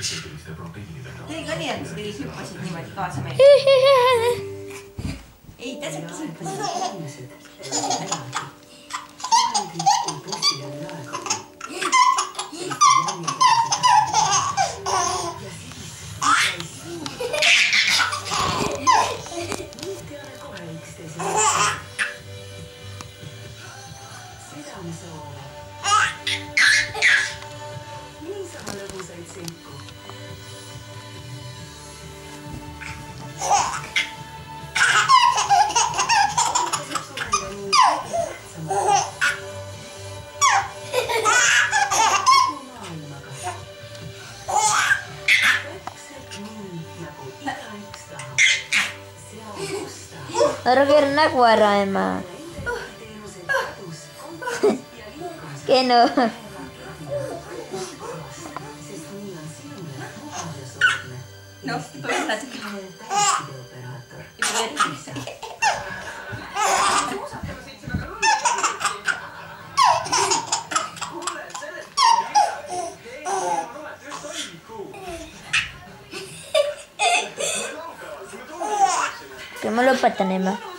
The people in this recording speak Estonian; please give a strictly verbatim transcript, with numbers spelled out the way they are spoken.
Tegi ka nii, et sa tegid hüppasid niimoodi kaasa meil. Ei, täsakki hüppasid. Ära keera nägu ära, ema. Kennu. Noh, toetad. Okei, ma lõpetan, ema.